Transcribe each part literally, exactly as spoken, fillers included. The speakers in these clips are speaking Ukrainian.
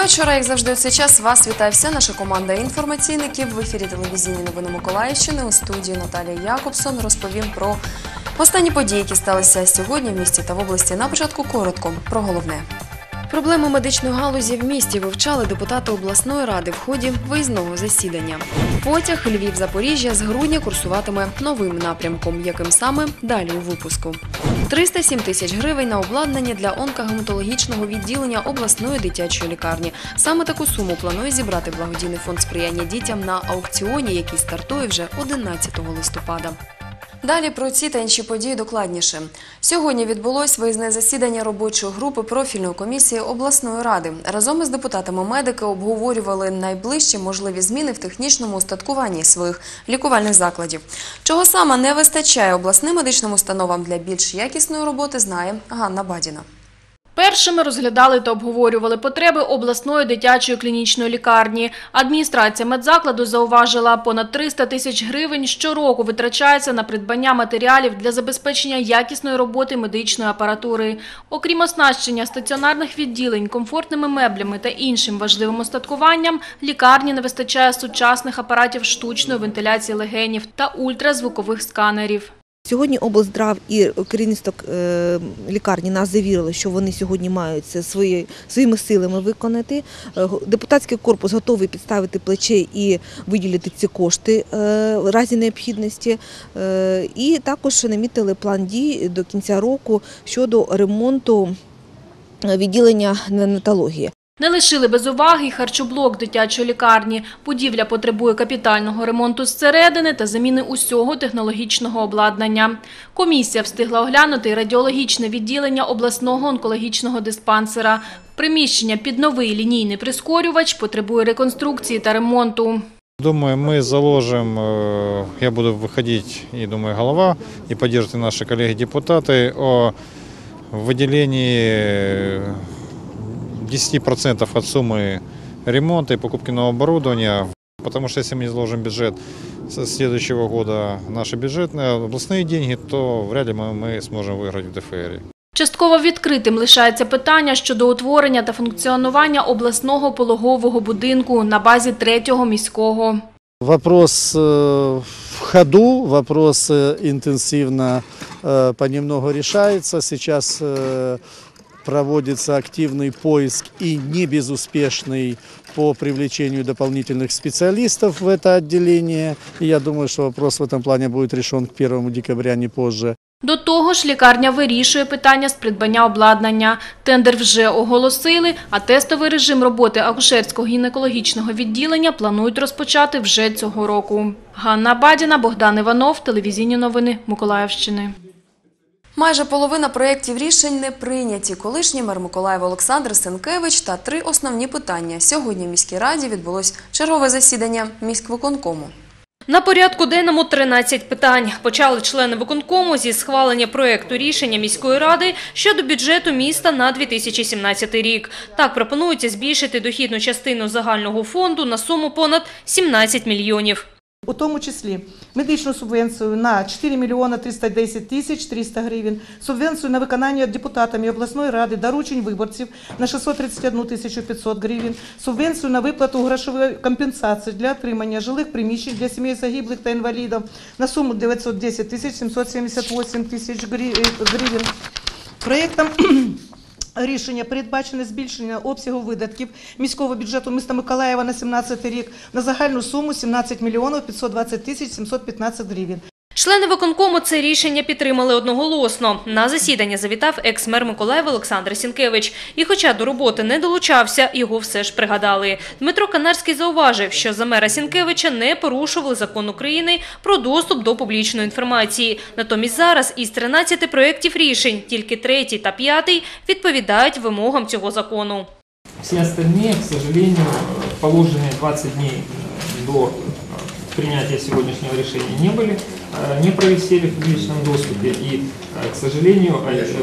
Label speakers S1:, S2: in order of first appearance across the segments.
S1: вечора. Як завжди у цей час вас вітає вся наша команда інформаційників. В ефірі телевізійні новини Миколаївщини. У студії Наталія Якобсон розповім про останні події, які сталися сьогодні в місті та в області. На початку коротко про головне. Проблему медичної галузі в місті вивчали депутати обласної ради в ході виїзного засідання. Потяг Львів-Запоріжжя з грудня курсуватиме новим напрямком. Яким саме – далі у випуску. триста сім тисяч гривень на обладнання для онкогематологічного відділення обласної дитячої лікарні. Саме таку суму планує зібрати благодійний фонд сприяння дітям на аукціоні, який стартує вже одинадцятого листопада. Далі про ці та інші події докладніше. Сьогодні відбулось виїзне засідання робочої групи профільної комісії обласної ради. Разом із депутатами медики обговорювали найближчі можливі зміни в технічному устаткуванні своїх лікувальних закладів. Чого саме не вистачає обласним медичним установам для більш якісної роботи, знає Ганна Бадіна.
S2: Першими розглядали та обговорювали потреби обласної дитячої клінічної лікарні. Адміністрація медзакладу зауважила, понад триста тисяч гривень щороку витрачається на придбання матеріалів для забезпечення якісної роботи медичної апаратури. Окрім оснащення стаціонарних відділень комфортними меблями та іншим важливим устаткуванням, лікарні не вистачає сучасних апаратів штучної вентиляції легенів та ультразвукових сканерів.
S3: Сьогодні облздрав і керівництво лікарні нас завірили, що вони сьогодні мають це свої, своїми силами виконати. Депутатський корпус готовий підставити плече і виділити ці кошти в разі необхідності. І також намітили план дій до кінця року щодо ремонту відділення неонатології.
S2: Не лишили без уваги й харчоблок дитячої лікарні. Будівля потребує капітального ремонту зсередини та заміни усього технологічного обладнання. Комісія встигла оглянути й радіологічне відділення обласного онкологічного диспансера. Приміщення під новий лінійний прискорювач потребує реконструкції та ремонту.
S4: Думаю, мы заложим, я буду выходить, и думаю, голова, и поддержат наши коллеги-депутаты о выделении десять процентов от суммы ремонта и покупки нового оборудования, потому что если мы не заложим бюджет с следующего года, наши бюджетные областные деньги, то вряд ли мы, мы сможем выиграть в дэ эф эр.
S2: Частково відкритим лишається питання щодо утворення та функціонування обласного пологового будинку на базі третього міського.
S5: Вопрос в ходу, вопрос интенсивно понемногу решается. Сейчас проводится активный поиск и не безуспешный по привлечению дополнительных специалистов в это отделение. И я думаю, что вопрос в этом плане будет решен к первому декабря, не позже.
S2: До того ж, лікарня вирішує питання з придбання обладнання. Тендер вже оголосили, а тестовий режим роботи акушерського гінекологічного відділення планують розпочати вже цього року. Ганна Бадіна, Богдан Іванов, телевізійні новини Миколаївщини.
S1: Майже половина проєктів рішень не прийняті. Колишній мер Миколаєва Олександр Сенкевич та три основні питання. Сьогодні в міській раді відбулось чергове засідання міськвиконкому.
S6: На порядку денному тринадцять питань. Почали члени виконкому зі схвалення проєкту рішення міської ради щодо бюджету міста на дві тисячі сімнадцятий рік. Так пропонується збільшити дохідну частину загального фонду на суму понад сімнадцять мільйонів.
S7: У тому числі медичну субвенцію на чотири мільйони триста десять тисяч триста гривень, субвенцію на виконання депутатами обласної ради доручень виборців на шістсот тридцять одну тисячу п'ятсот гривень, субвенцію на виплату грошової компенсації для отримання жилих приміщень для сімей загиблих та інвалідів на суму дев'ятсот десять тисяч сімсот сімдесят вісім тисяч гривень. Проєктом рішення передбачене збільшення обсягу видатків міського бюджету міста Миколаєва на сімнадцятий рік на загальну суму сімнадцять мільйонів п'ятсот двадцять тисяч сімсот п'ятнадцять гривень.
S6: Члени виконкому це рішення підтримали одноголосно. На засідання завітав екс-мер Миколаєва Олександр Сенкевич. І хоча до роботи не долучався, його все ж пригадали. Дмитро Канарський зауважив, що за мера Сенкевича не порушували закон України про доступ до публічної інформації. Натомість зараз із тринадцяти проєктів рішень тільки третій та п'ятий відповідають вимогам цього закону.
S8: Всі інші, к сожалению, положені двадцять днів до принятия сегодняшнего решения не были, не провисели в публичном доступе. И, к сожалению,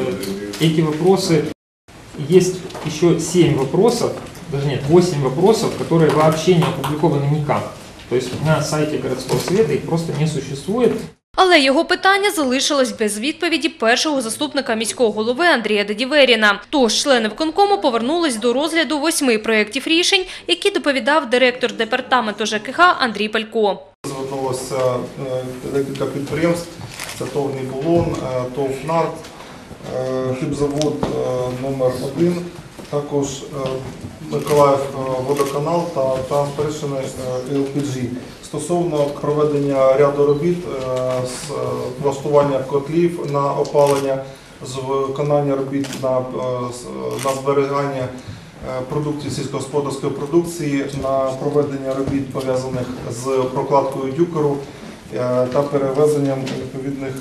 S8: эти вопросы, есть еще семь вопросов, даже нет, восемь вопросов, которые вообще не опубликованы никак. То есть на сайте городского совета их просто не существует.
S6: Але його питання залишилось без відповіді першого заступника міського голови Андрія Дедіверіна. Тож члени виконкому повернулись до розгляду восьми проєктів рішень, які доповідав директор департаменту ЖКХ Андрій Палько.
S9: Звернулося декілька підприємств, це ТОВ «Нібулон», ТОВ «Нарт», хлібзавод номер один, також Миколаїв водоканал та Транспирщини ел пі джі. Стосовно проведення ряду робіт з влаштування котлів на опалення, з виконання робіт на, на зберігання продуктів сільськогосподарської продукції, на проведення робіт, пов'язаних з прокладкою дюкеру та перевезенням відповідних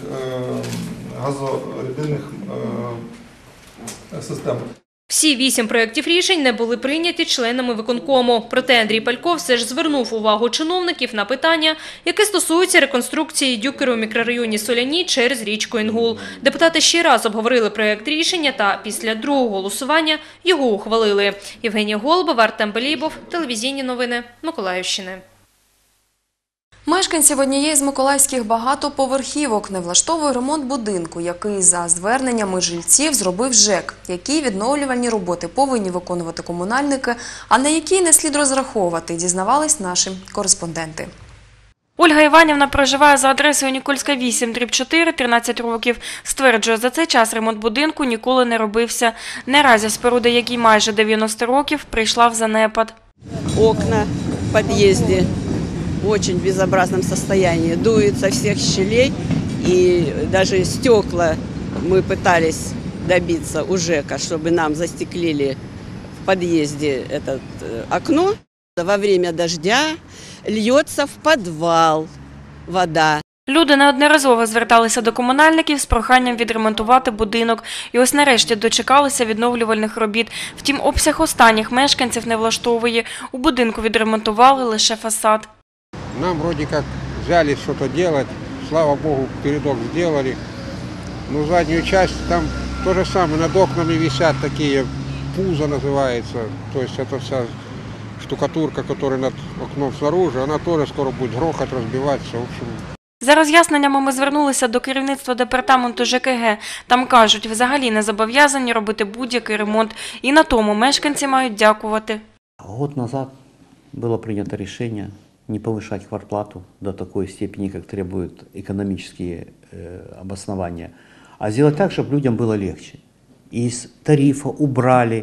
S9: газорідинних систем.
S6: Всі вісім проєктів рішень не були прийняті членами виконкому. Проте Андрій Палько все ж звернув увагу чиновників на питання, яке стосується реконструкції дюкеру у мікрорайоні Соляні через річку Інгул. Депутати ще раз обговорили проєкт рішення та після другого голосування його ухвалили. Євгенія Голубов, Артем Белібов, телевізійні новини Миколаївщини.
S1: Мешканців однієї з миколаївських багатоповерхівок не влаштовує ремонт будинку, який за зверненнями жильців зробив ЖЕК. Які відновлювальні роботи повинні виконувати комунальники, а на які не слід розраховувати, дізнавались наші кореспонденти.
S10: Ольга Іванівна проживає за адресою Нікольська, вісім, дріб чотири, тринадцять років. Стверджує, за цей час ремонт будинку ніколи не робився. Наразі споруда, якій майже дев'яносто років, прийшла в занепад.
S11: Окна в під'їзді в очень безобразном состоянии, дует со всех щелей, и даже стекла мы пытались добиться у ЖЭКа, чтобы нам застеклили в подъезде это окно. Во время дождя льется в подвал вода.
S10: Люди неодноразово зверталися до комунальників з проханням відремонтувати будинок. І ось нарешті дочекалися відновлювальних робіт. Втім, обсяг останніх мешканців не влаштовує. У будинку відремонтували лише фасад.
S12: Нам вроде как взяли что-то делать, слава богу, передок сделали. Но заднюю часть там то же самое, над окнами висят такие, пузо называется. То есть это вся штукатурка, которая над окном снаружи, она тоже скоро будет грохать, разбиваться. В общем.
S10: За роз'ясненнями ми звернулися до керівництва департаменту ЖКГ. Там кажуть, взагалі не зобов'язані робити будь-який ремонт. І на тому мешканці мають дякувати.
S13: Год назад було прийнято рішення не повышать квартплату до такой степени, как требуют экономические э, обоснования, а сделать так, чтобы людям было легче. Из тарифа убрали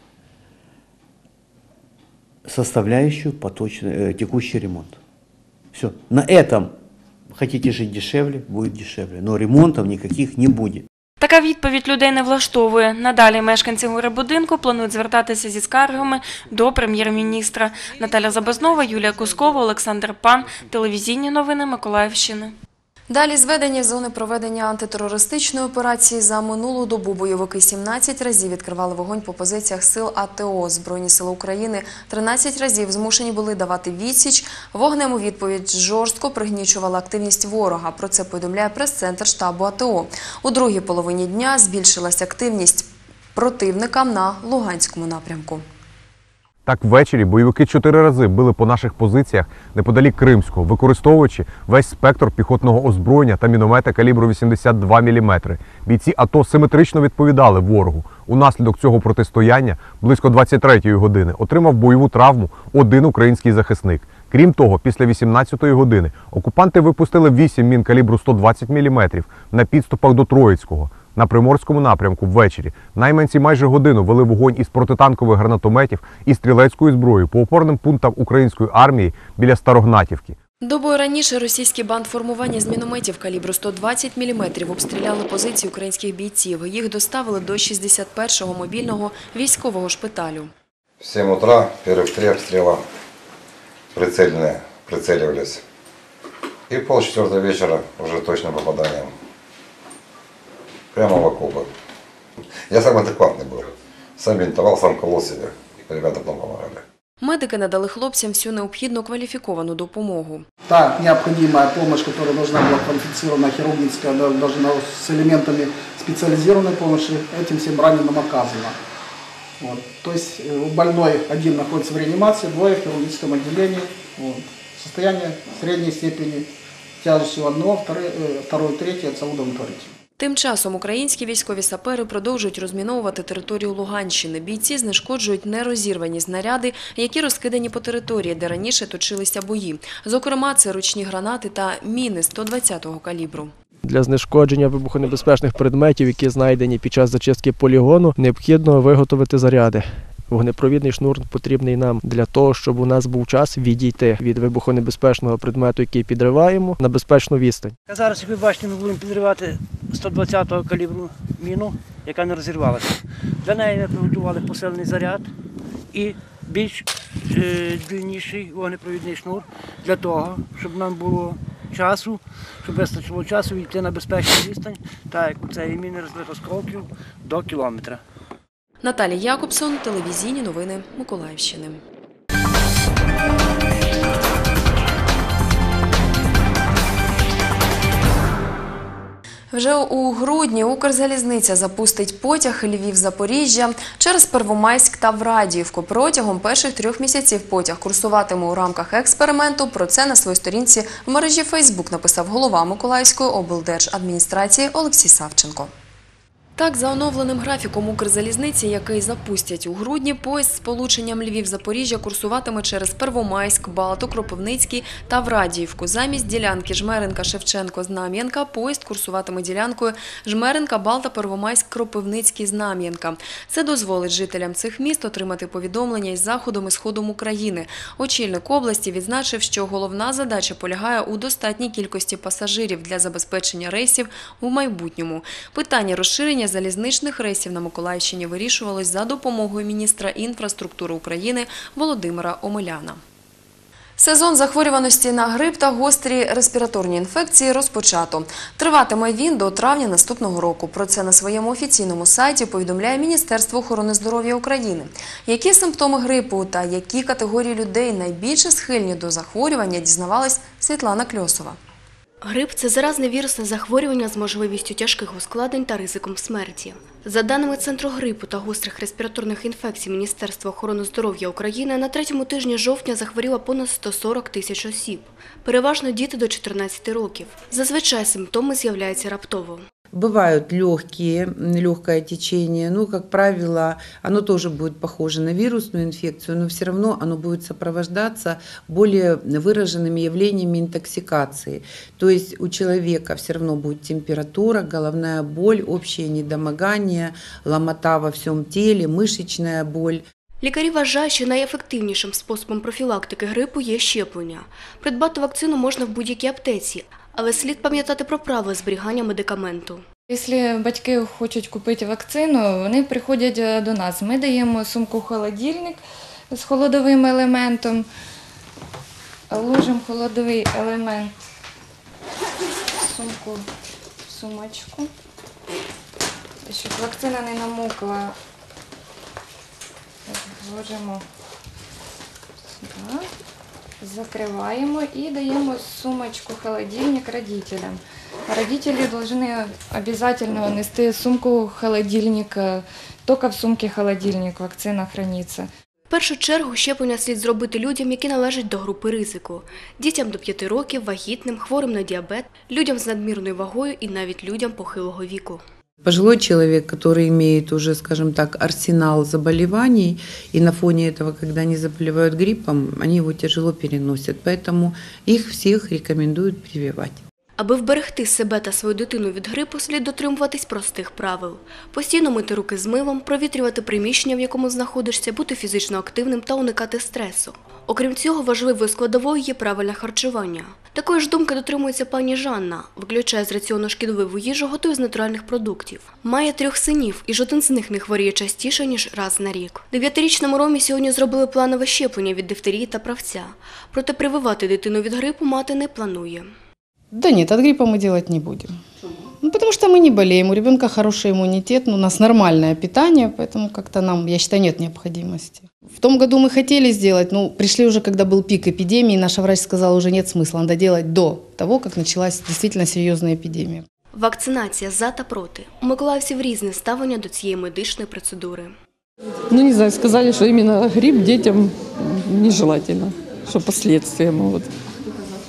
S13: составляющую поточный, э, текущий ремонт. Все. На этом хотите жить дешевле, будет дешевле, но ремонтов никаких не будет.
S10: Така відповідь людей не влаштовує. Надалі мешканці горебудинку планують звертатися зі скаргами до прем'єр-міністра. Наталя Забазнова, Юлія Кускова, Олександр Пан. Телевізійні новини Миколаївщини.
S1: Далі зведення зони проведення антитерористичної операції. За минулу добу бойовики сімнадцять разів відкривали вогонь по позиціях сил А Т О. Збройні сили України тринадцять разів змушені були давати відсіч. Вогнем у відповідь жорстко пригнічувала активність ворога. Про це повідомляє прес-центр штабу А Т О. У другій половині дня збільшилась активність противника на Луганському напрямку.
S14: Так ввечері бойовики чотири рази били по наших позиціях неподалік Кримського, використовуючи весь спектр піхотного озброєння та міномета калібру вісімдесят два міліметри. Бійці А Т О симетрично відповідали ворогу. Унаслідок цього протистояння близько двадцять третьої години отримав бойову травму один український захисник. Крім того, після вісімнадцятої години окупанти випустили вісім мін калібру сто двадцять міліметрів на підступах до Троїцького. На Приморському напрямку ввечері найманці майже годину вели вогонь із протитанкових гранатометів і стрілецької зброї по опорним пунктам української армії біля Старогнатівки.
S1: Добою раніше російські бандформування з мінометів калібру сто двадцять міліметрів обстріляли позиції українських бійців. Їх доставили до шістдесят першого мобільного військового шпиталю.
S15: В сім утра перших три обстріла прицельні, прицелювались. І в полчетвертого вечора вже точним попаданням. Прямо в окопы. Я сам адекватный был. Сам бинтовал, сам колол себе. Ребята потом помогали.
S1: Медики надали хлопцям всю необхідну кваліфіковану допомогу.
S16: Та необходимая помощь, которая должна была квалифицирована хирургическая, должна с элементами специализированной помощи, этим всем раненым оказано. Вот. То есть больной один находится в реанимации, двое в хирургическом отделении. Вот. Состояние средней степени тяжестью одного, второй, э, второй, третий, это удовлетворительно.
S1: Тим часом українські військові сапери продовжують розміновувати територію Луганщини. Бійці знешкоджують нерозірвані знаряди, які розкидані по території, де раніше точилися бої. Зокрема, це ручні гранати та міни сто двадцятого калібру.
S17: Для знешкодження вибухонебезпечних предметів, які знайдені під час зачистки полігону, необхідно виготовити заряди. Вогнепровідний шнур потрібний нам для того, щоб у нас був час відійти від вибухонебезпечного предмету, який підриваємо, на безпечну відстань.
S18: Зараз, як ви бачите, ми будемо підривати сто двадцятого калібру міну, яка не розірвалася. Для неї ми приготували посилений заряд і більш е, длинніший вогнепровідний шнур для того, щоб нам було часу, щоб вистачило часу йти на безпечну відстань, так як у цієї міни розбито осколків до кілометра.
S1: Наталія Якобсон, телевізійні новини Миколаївщини. Вже у грудні Укрзалізниця запустить потяг Львів-Запоріжжя через Первомайськ та Врадіївку. Протягом перших трьох місяців потяг курсуватиме у рамках експерименту. Про це на своїй сторінці в мережі Фейсбук написав голова Миколаївської облдержадміністрації Олексій Савченко. Так, за оновленим графіком Укрзалізниці, який запустять у грудні, поїзд з сполученням Львів-Запоріжжя курсуватиме через Первомайськ, Балту, Кропивницький та Врадіївку. Замість ділянки Жмеринка-Шевченко-Знам'янка поїзд курсуватиме ділянкою Жмеринка-Балта-Первомайськ-Кропивницький-Знам'янка. Це дозволить жителям цих міст отримати повідомлення із заходом і сходом України. Очільник області відзначив, що головна задача полягає у достатній кількості пасажирів для забезпечення рейсів у майбутньому. Питання розширення залізничних рейсів на Миколаївщині вирішувалось за допомогою міністра інфраструктури України Володимира Омеляна. Сезон захворюваності на грип та гострі респіраторні інфекції розпочато. Триватиме він до травня наступного року. Про це на своєму офіційному сайті повідомляє Міністерство охорони здоров'я України. Які симптоми грипу та які категорії людей найбільше схильні до захворювання, дізнавалась Світлана Кльосова.
S19: Грип – це заразне вірусне захворювання з можливістю тяжких ускладнень та ризиком смерті. За даними Центру грипу та гострих респіраторних інфекцій Міністерства охорони здоров'я України, на третьому тижні жовтня захворіло понад сто сорок тисяч осіб. Переважно діти до чотирнадцяти років. Зазвичай симптоми з'являються раптово.
S20: Бывают легкие, легкое течение, ну, как правило, оно тоже будет похоже на вирусную инфекцию, но все равно оно будет сопровождаться более выраженными явлениями интоксикации. То есть у человека все равно будет температура, головная боль, общее недомогание, ломота во всем теле, мышечная боль.
S19: Лікарі вважають, що найефективнішим способом профілактики грипу є щеплення. Придбати вакцину можна в будь-якій аптеці, але слід пам'ятати про правила зберігання медикаменту.
S21: Якщо батьки хочуть купити вакцину, вони приходять до нас. Ми даємо сумку-холодильник з холодовим елементом, ложимо холодовий елемент в сумку, в сумочку, щоб вакцина не намокла. Ложимо сюди, закриваємо і даємо сумочку-холодильник родителям. Родители должны обязательно нести сумку-холодильник, тільки в сумці холодильник вакцина храниться.
S19: В першу чергу щеплення слід зробити людям, які належать до групи ризику. Дітям до п'яти років, вагітним, хворим на діабет, людям з надмірною вагою і навіть людям похилого віку.
S20: Пожилой человек, который имеет уже, скажем так, арсенал заболеваний, и на фоне этого, когда они заболевают гриппом, они его тяжело переносят, поэтому их всех рекомендуют прививать.
S19: Аби вберегти себе та свою дитину від грипу, слід дотримуватись простих правил. Постійно мити руки з милом, провітрювати приміщення, в якому знаходишся, бути фізично активним та уникати стресу. Окрім цього, важливою складовою є правильне харчування. Такої ж думки дотримується пані Жанна. Виключає з раціону шкідливу їжу, готує з натуральних продуктів. Має трьох синів, і жоден з них не хворіє частіше, ніж раз на рік. Дев'ятирічному Ромі сьогодні зробили планове щеплення від дифтерії та правця. Проте прививати дитину від грипу мати не планує.
S22: Да нет, от гриппа мы делать не будем. Ну, потому что мы не болеем, у ребенка хороший иммунитет, ну, у нас нормальное питание, поэтому как-то нам, я считаю, нет необходимости. В том году мы хотели сделать, но пришли уже, когда был пик эпидемии, наша врач сказала, уже нет смысла, надо делать до того, как началась действительно серьезная эпидемия.
S19: Вакцинація за та проти. У миколаївців різне ставлення до цієї медичної процедури.
S23: Ну, не знаю, сказали, что именно грипп детям нежелательно, что последствия могут.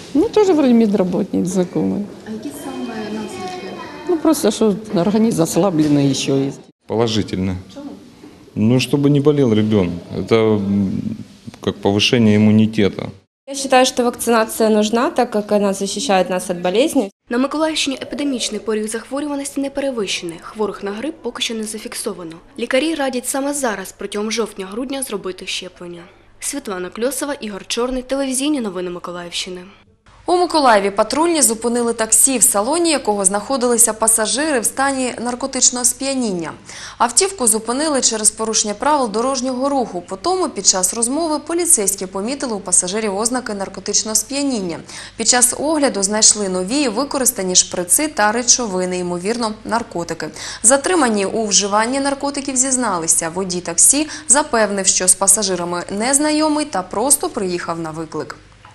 S23: Ну, тоже вроде медработник знакомый.
S19: А які саме наслідки?
S23: Ну, просто что организм ослабленный еще есть.
S3: Положительно. Ну, чтобы не болел ребенок. Это м, как повышение иммунитета.
S4: Я считаю, что вакцинация нужна, так как она защищает нас от болезней.
S19: На Миколаївщині епідемічний поріг захворюваності не перевищений. Хворих на грип поки що не зафіксовано. Лікарі радять саме зараз, протягом жовтня-грудня, зробити щеплення. Світлана Кльосова, Ігор Чорний, телевізійні новини Миколаївщини.
S1: У Миколаєві патрульні зупинили таксі, в салоні якого знаходилися пасажири в стані наркотичного сп'яніння. Автівку зупинили через порушення правил дорожнього руху. Потому під час розмови поліцейські помітили у пасажирів ознаки наркотичного сп'яніння. Під час огляду знайшли нові використані шприци та речовини, ймовірно, наркотики. Затримані у вживанні наркотиків зізналися. Водій таксі запевнив, що з пасажирами незнайомий та просто приїхав на виклик.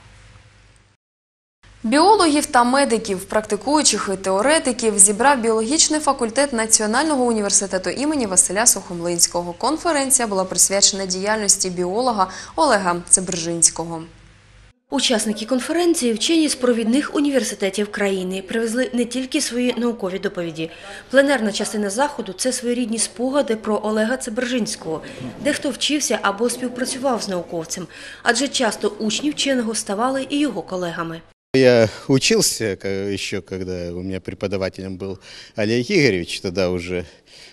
S1: Біологів та медиків, практикуючих і теоретиків зібрав біологічний факультет Національного університету імені Василя Сухомлинського. Конференція була присвячена діяльності біолога Олега Цебржинського.
S5: Учасники конференції, вчені з провідних університетів країни, привезли не тільки свої наукові доповіді. Пленерна частина заходу – це своєрідні спогади про Олега Цебржинського. Дехто вчився або співпрацював з науковцем, адже часто учні вченого ставали і його колегами.
S24: Я учился еще, когда у меня преподавателем был Олег Игоревич, тогда уже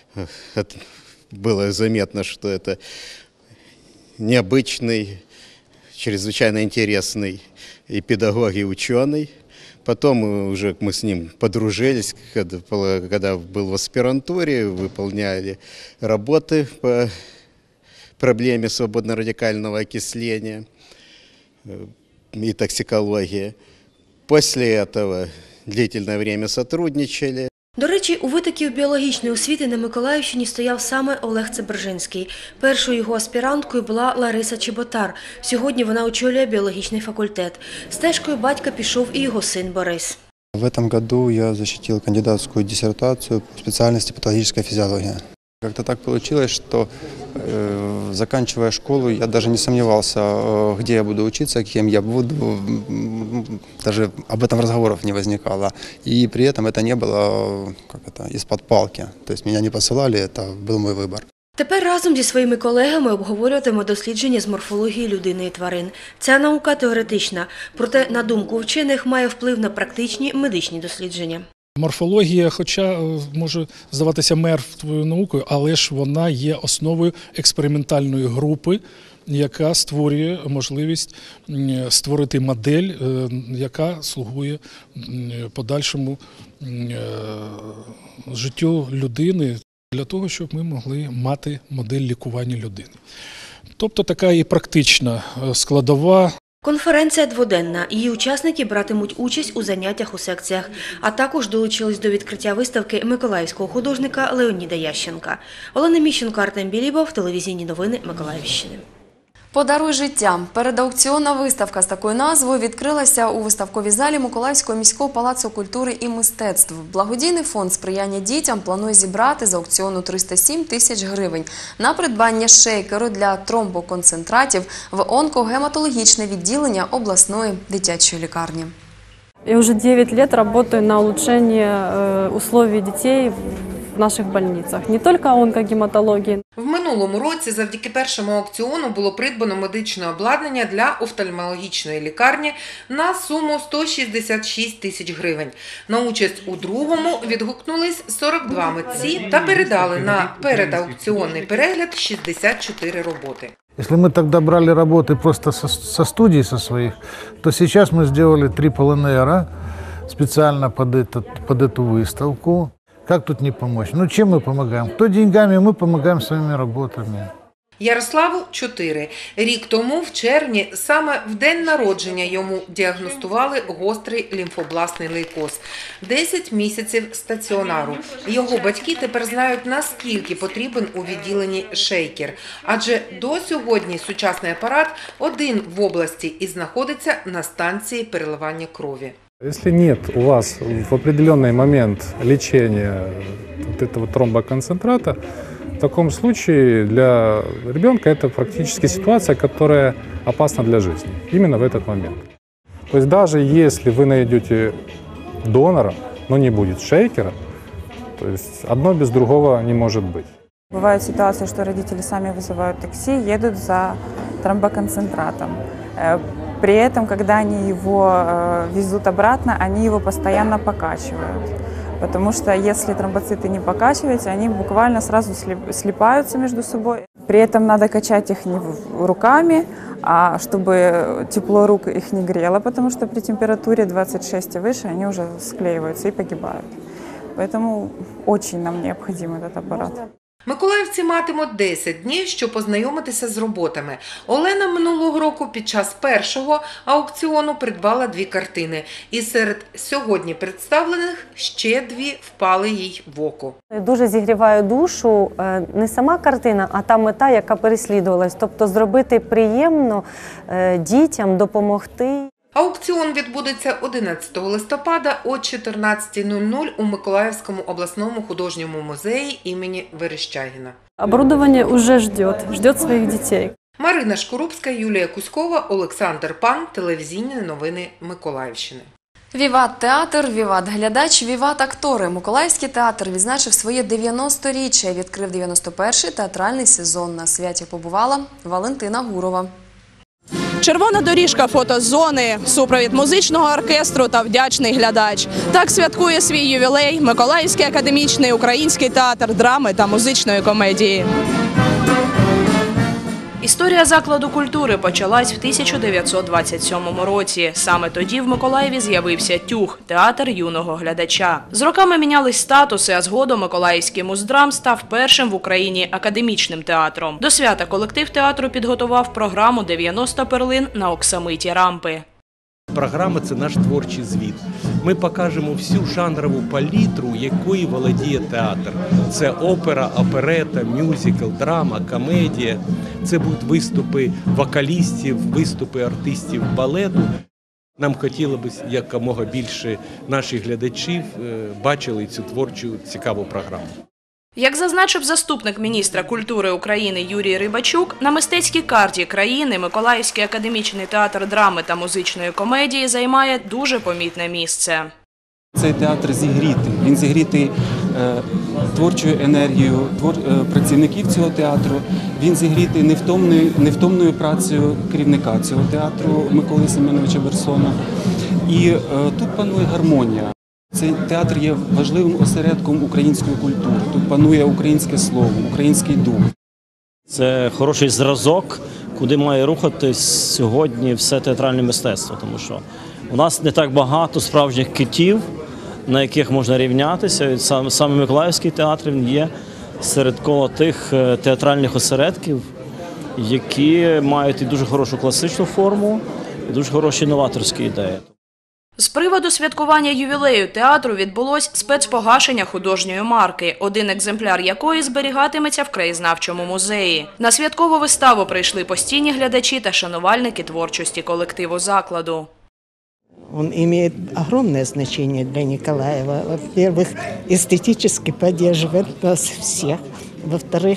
S24: было заметно, что это необычный, чрезвычайно интересный и педагог, и ученый. Потом уже мы с ним подружились, когда, когда был в аспирантуре, выполняли работы по проблеме свободно-радикального окисления и токсикологии. После этого длительное время сотрудничали.
S5: До речі, у витоків біологічної освіти на Миколаївщині стояв саме Олег Цебржинський. Першою його аспіранткою була Лариса Чеботар. Сьогодні вона очолює біологічний факультет. Стежкою батька пішов і його син Борис.
S25: В этом году я защитил кандидатскую диссертацию по специальности патологическая физиология. Как-то так получилось, что э, заканчивая школу, я даже не сомневался, э, где я буду учиться, кем я буду. Даже об этом разговоров не возникало. И при этом это не было как это, из-под палки. То есть меня не посылали, это был мой выбор.
S5: Тепер разом зі своїми колегами обговорюватиме дослідження з морфології людини і тварин. Ця наука теоретична, проте, на думку вчених, має вплив на практичні медичні дослідження.
S26: Морфологія, хоча може здаватися мертвою наукою, але ж вона є основою експериментальної групи, яка створює можливість створити модель, яка слугує подальшому життю людини, для того, щоб ми могли мати модель лікування людини. Тобто така і практична складова.
S5: Конференція дводенна. Її учасники братимуть участь у заняттях у секціях, а також долучились до відкриття виставки миколаївського художника Леоніда Ященка. Олена Міщенко, Артем Білібов, телевізійні новини Миколаївщини.
S1: «Подаруй життя». Передаукціонна виставка з такою назвою відкрилася у виставковій залі Миколаївського міського палацу культури і мистецтв. Благодійний фонд сприяння дітям планує зібрати з аукціону триста сім тисяч гривень на придбання шейкеру для тромбоконцентратів в онкогематологічне відділення обласної дитячої лікарні.
S27: Я уже девять лет работаю на улучшение условий детей в наших больницах, не тільки онкогематології.
S28: В минулому році завдяки першому аукціону було придбано медичне обладнання для офтальмологічної лікарні на суму сто шістдесят шість тисяч гривень. На участь у другому відгукнулись сорок два митці та передали на передаукціонний перегляд шістдесят чотири роботи.
S29: Если мы тогда брали работы просто со, со студий со своих, то сейчас мы сделали три пленэра специально под, этот, под эту выставку. Как тут не помочь? Ну, чем мы помогаем? Кто деньгами, мы помогаем своими работами.
S28: Ярославу – чотири. Рік тому, в червні, саме в день народження йому діагностували гострий лімфобластний лейкоз. десять місяців стаціонару. Його батьки тепер знають, наскільки потрібен у відділенні шейкер. Адже до сьогодні сучасний апарат один в області і знаходиться на станції переливання крові.
S30: Если нет у вас в определенный момент лечения вот этого тромбоконцентрата, в таком случае для ребенка это практически ситуация, которая опасна для жизни. Именно в этот момент. То есть даже если вы найдете донора, но не будет шейкера, то есть одно без другого не может быть.
S2: Бывают ситуации, что родители сами вызывают такси, едут за тромбоконцентратом. При этом, когда они его везут обратно, они его постоянно покачивают. Потому что если тромбоциты не покачиваются, они буквально сразу слипаются между собой. При этом надо качать их не руками, а чтобы тепло рук их не грело, потому что при температуре двадцать шесть и выше они уже склеиваются и погибают. Поэтому очень нам необходим этот аппарат.
S28: Миколаївці матимуть десять днів, щоб познайомитися з роботами. Олена минулого року під час першого аукціону придбала дві картини. І серед сьогодні представлених ще дві впали їй в око.
S6: Дуже зігріває душу не сама картина, а та мета, яка переслідувалась. Тобто зробити приємно дітям, допомогти.
S28: Аукціон відбудеться одинадцятого листопада о чотирнадцятій нуль нуль у Миколаївському обласному художньому музеї імені Верещагіна.
S27: Оборудование уже ждет, ждет своих детей.
S28: Марина Шкурубська, Юлія Кузькова, Олександр Пан, телевізійні новини Миколаївщини.
S1: Віват театр, віват глядач, віват актори. Миколаївський театр відзначив своє дев'яносторіччя і відкрив дев'яносто перший театральний сезон. На святі побувала Валентина Гурова.
S7: Червона доріжка фотозони, супровід музичного оркестру та вдячний глядач. Так святкує свій ювілей Миколаївський академічний український театр драми та музичної комедії.
S8: Історія закладу культури почалась в тисяча дев'ятсот двадцять сьомому році. Саме тоді в Миколаєві з'явився ТЮГ – театр юного глядача. З роками мінялись статуси, а згодом Миколаївський муздрам став першим в Україні академічним театром. До свята колектив театру підготував програму «дев'яносто перлин на оксамиті рампи».
S9: Програма – це наш творчий звіт. Ми покажемо всю жанрову палітру, якою володіє театр. Це опера, оперета, мюзикл, драма, комедія. Це будуть виступи вокалістів, виступи артистів балету. Нам хотілося б якомога більше наших глядачів бачили цю творчу цікаву програму.
S8: Як зазначив заступник міністра культури України Юрій Рибачук, на мистецькій карті країни Миколаївський академічний театр драми та музичної комедії займає дуже помітне місце.
S10: Цей театр зігрітий. Він зігрітий е, творчою енергією твор, е, працівників цього театру. Він зігрітий невтомною, невтомною працею керівника цього театру Миколи Семеновича Берсона. І е, тут панує гармонія. Цей театр є важливим осередком української культури. Тут панує українське слово, український дух.
S11: Це хороший зразок, куди має рухатись сьогодні все театральне мистецтво. Тому що у нас не так багато справжніх китів, на яких можна рівнятися. Саме Миколаївський театр є серед коло тих театральних осередків, які мають і дуже хорошу класичну форму, і дуже хороші новаторські ідеї.
S8: З приводу святкування ювілею театру відбулось спецпогашення художньої марки, один екземпляр якої зберігатиметься в краєзнавчому музеї. На святкову виставу прийшли постійні глядачі та шанувальники творчості колективу закладу.
S12: Он имеет огромное значение для Николаева. Во-первых, эстетически поддерживает нас всех. Во-вторых,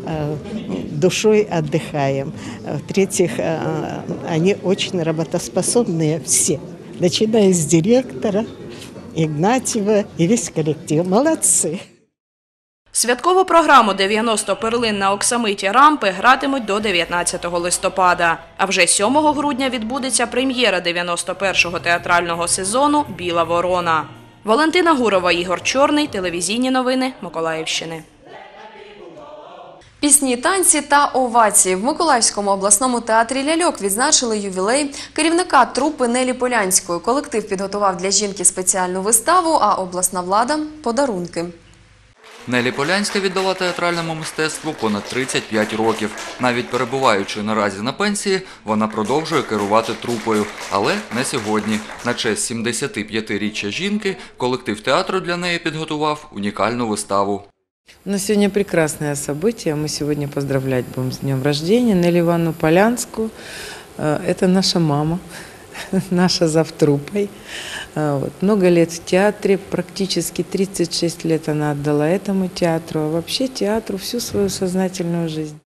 S12: душой отдыхаем. В-третьих, они очень работоспособные все. Начиная с директора, Игнатьева и весь коллектив. Молодцы!
S8: Святкову програму «дев'яносто перлин на оксамиті рампи» гратимуть до дев'ятнадцятого листопада. А вже сьомого грудня відбудеться прем'єра дев'яносто першого театрального сезону «Біла ворона». Валентина Гурова, Ігор Чорний, телевізійні новини Миколаївщини.
S1: Пісні, танці та овації. В Миколаївському обласному театрі «Ляльок» відзначили ювілей керівника трупи Нелі Полянської. Колектив підготував для жінки спеціальну виставу, а обласна влада – подарунки.
S13: Нелі Полянська віддала театральному мистецтву понад тридцять п'ять років. Навіть перебуваючи наразі на пенсії, вона продовжує керувати трупою. Але не сьогодні. На честь сімдесятип'ятиріччя жінки колектив театру для неї підготував унікальну виставу.
S20: У нас сегодня прекрасное событие. Мы сегодня поздравлять будем с днем рождения Нелли Ивановну Полянскую. Это наша мама, наша завтрупой. Вот. Много лет в театре, практически тридцать шесть лет она отдала этому театру, а вообще театру всю свою сознательную жизнь.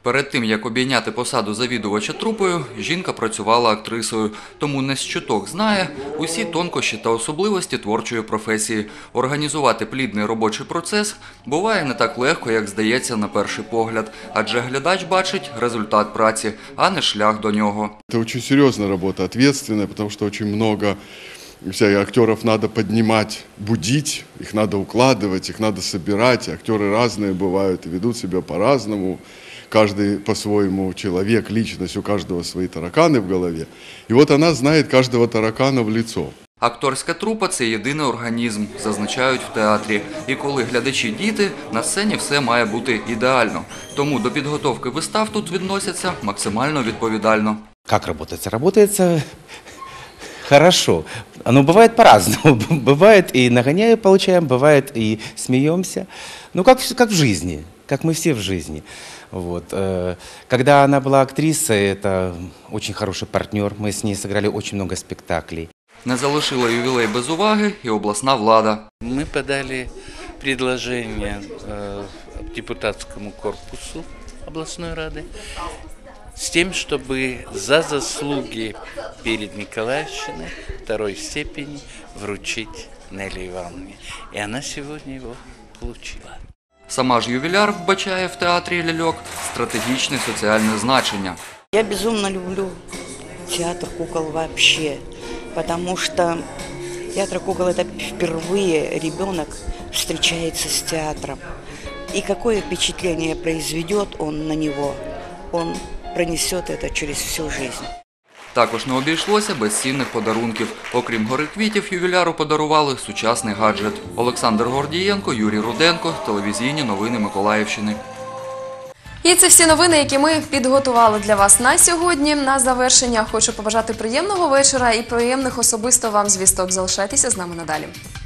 S13: Перед тим, як обійняти посаду завідувача трупою, жінка працювала актрисою, тому не з чуток знає усі тонкощі та особливості творчої професії. Організувати плідний робочий процес буває не так легко, як здається на перший погляд, адже глядач бачить результат праці, а не шлях до нього.
S3: Це дуже серйозна робота, відповідальна, тому що дуже багато актеров надо поднимать, будить, их надо укладывать, их надо собирать. Актеры разные бывают и ведут себя по-разному. Каждый по-своему человек, личность, у каждого свои тараканы в голове. И вот она знает каждого таракана в лицо.
S13: Акторська трупа – це єдиний організм, зазначають в театрі. І коли глядачі – діти, на сцені все має бути ідеально. Тому до підготовки вистав тут відносяться максимально відповідально.
S4: Як працюється? Працюється хорошо. Оно бывает по-разному. Бывает и нагоняя получаем, бывает и смеемся. Ну, как, как в жизни, как мы все в жизни. Вот. Когда она была актрисой, это очень хороший партнер. Мы с ней сыграли очень много спектаклей.
S13: Не залишила ювілей без уваги і обласна влада.
S14: Мы подали предложение депутатскому корпусу областной рады с тем, чтобы за заслуги перед Николаевщиной второй степени вручить Нелле Ивановне. И она сегодня его получила.
S13: Сама ж ювіляр вбачає в театрі ляльок стратегічне соціальне значення.
S15: Я безумно люблю театр кукол вообще, потому что театр кукол – это впервые ребенок встречается с театром. И какое впечатление произведет он на него, он пронесет это через всю жизнь.
S13: Також не обійшлося без цінних подарунків. Окрім гори квітів, ювіляру подарували сучасний гаджет. Олександр Гордієнко, Юрій Руденко, телевізійні новини Миколаївщини.
S1: І це всі новини, які ми підготували для вас на сьогодні. На завершення хочу побажати приємного вечора і приємних особисто вам звісток. Залишайтеся з нами надалі.